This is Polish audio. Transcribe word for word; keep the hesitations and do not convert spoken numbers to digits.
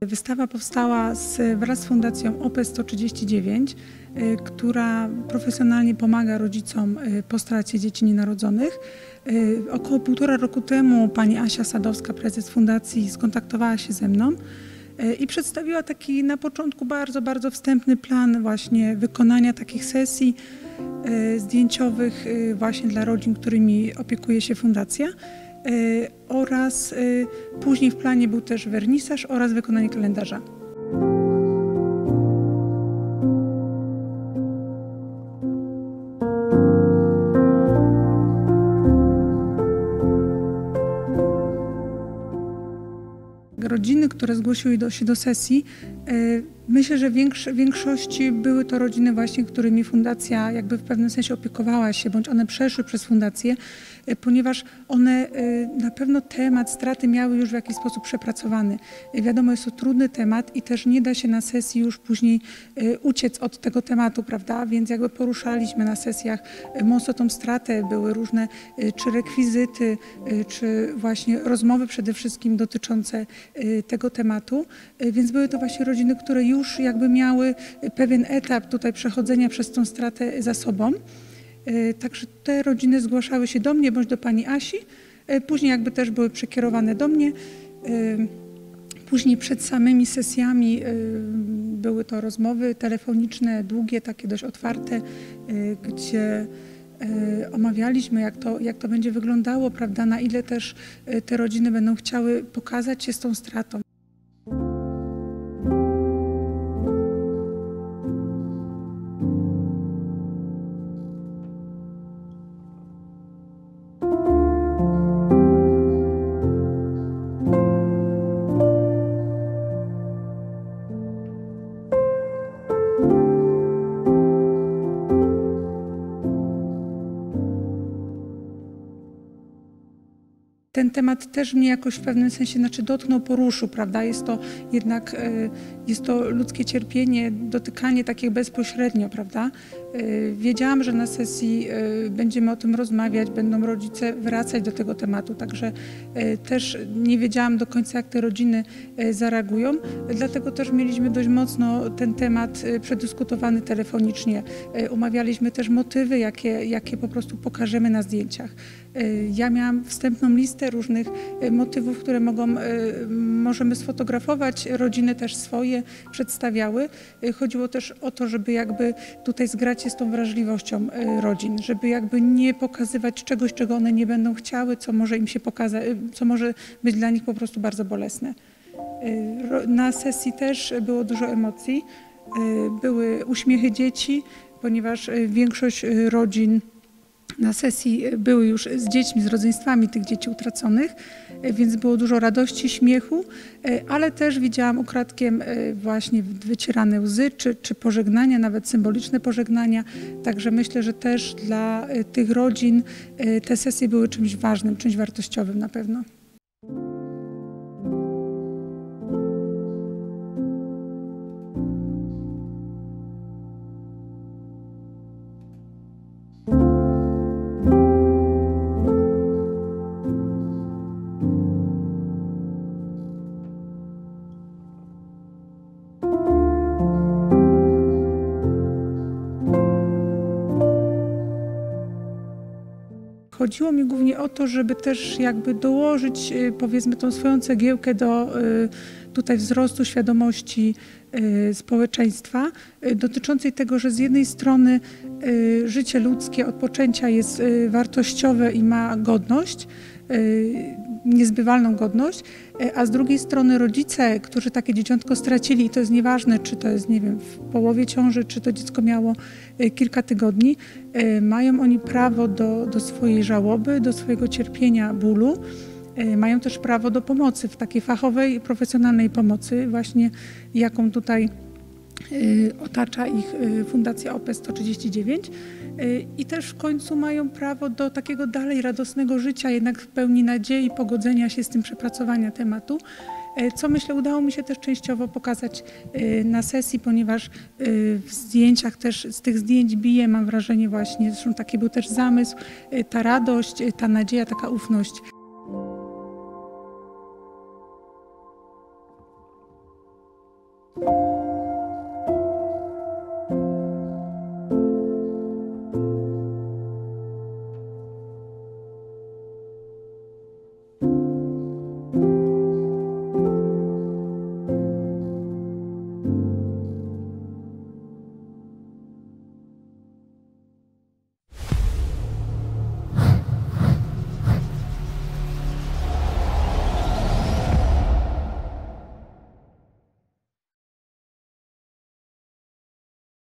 Wystawa powstała z, wraz z Fundacją O P E sto trzydzieści dziewięć, y, która profesjonalnie pomaga rodzicom y, po stracie dzieci nienarodzonych. Y, około półtora roku temu pani Asia Sadowska, prezes fundacji, skontaktowała się ze mną y, i przedstawiła taki na początku bardzo, bardzo wstępny plan właśnie wykonania takich sesji y, zdjęciowych y, właśnie dla rodzin, którymi opiekuje się fundacja. Y, oraz y, później w planie był też wernisaż oraz wykonanie kalendarza. Rodziny, które zgłosiły do, się do sesji, y, myślę, że większ, w większości były to rodziny właśnie, którymi fundacja jakby w pewnym sensie opiekowała się, bądź one przeszły przez fundację, y, ponieważ one y, na pewno temat straty miały już w jakiś sposób przepracowany. Y, wiadomo, jest to trudny temat i też nie da się na sesji już później y, uciec od tego tematu, prawda? Więc jakby poruszaliśmy na sesjach y, mocno tą stratę, były różne y, czy rekwizyty, y, czy właśnie rozmowy przede wszystkim dotyczące y, tego tematu, y, więc były to właśnie rodziny, które już jakby miały pewien etap tutaj przechodzenia przez tą stratę za sobą. Także te rodziny zgłaszały się do mnie bądź do pani Asi, później jakby też były przekierowane do mnie. Później przed samymi sesjami były to rozmowy telefoniczne, długie, takie dość otwarte, gdzie omawialiśmy, jak to, jak to będzie wyglądało, prawda, na ile też te rodziny będą chciały pokazać się z tą stratą. Ten temat też mnie jakoś w pewnym sensie znaczy dotknął, poruszył, prawda? Jest to jednak jest to ludzkie cierpienie, dotykanie takie bezpośrednio, prawda? Wiedziałam, że na sesji będziemy o tym rozmawiać, będą rodzice wracać do tego tematu, także też nie wiedziałam do końca, jak te rodziny zareagują, dlatego też mieliśmy dość mocno ten temat przedyskutowany telefonicznie. Umawialiśmy też motywy, jakie, jakie po prostu pokażemy na zdjęciach. Ja miałam wstępną listę różnych motywów, które mogą, możemy sfotografować, rodziny też swoje przedstawiały. Chodziło też o to, żeby jakby tutaj zgrać się z tą wrażliwością rodzin, żeby jakby nie pokazywać czegoś, czego one nie będą chciały, co może im się pokazać, co może być dla nich po prostu bardzo bolesne. Na sesji też było dużo emocji, były uśmiechy dzieci, ponieważ większość rodzin na sesji były już z dziećmi, z rodzeństwami tych dzieci utraconych, więc było dużo radości, śmiechu, ale też widziałam ukradkiem właśnie wycierane łzy, czy, czy pożegnania, nawet symboliczne pożegnania. Także myślę, że też dla tych rodzin te sesje były czymś ważnym, czymś wartościowym na pewno. Chodziło mi głównie o to, żeby też jakby dołożyć, powiedzmy, tą swoją cegiełkę do tutaj wzrostu świadomości społeczeństwa dotyczącej tego, że z jednej strony życie ludzkie od poczęcia jest wartościowe i ma godność, niezbywalną godność, a z drugiej strony rodzice, którzy takie dzieciątko stracili, i to jest nieważne, czy to jest, nie wiem, w połowie ciąży, czy to dziecko miało kilka tygodni, mają oni prawo do, do swojej żałoby, do swojego cierpienia, bólu. Mają też prawo do pomocy, w takiej fachowej, profesjonalnej pomocy, właśnie jaką tutaj otacza ich Fundacja O P E sto trzydzieści dziewięć. I też w końcu mają prawo do takiego dalej radosnego życia, jednak w pełni nadziei, pogodzenia się z tym, przepracowania tematu. Co myślę udało mi się też częściowo pokazać na sesji, ponieważ w zdjęciach też, z tych zdjęć bije, mam wrażenie właśnie, zresztą taki był też zamysł, ta radość, ta nadzieja, taka ufność.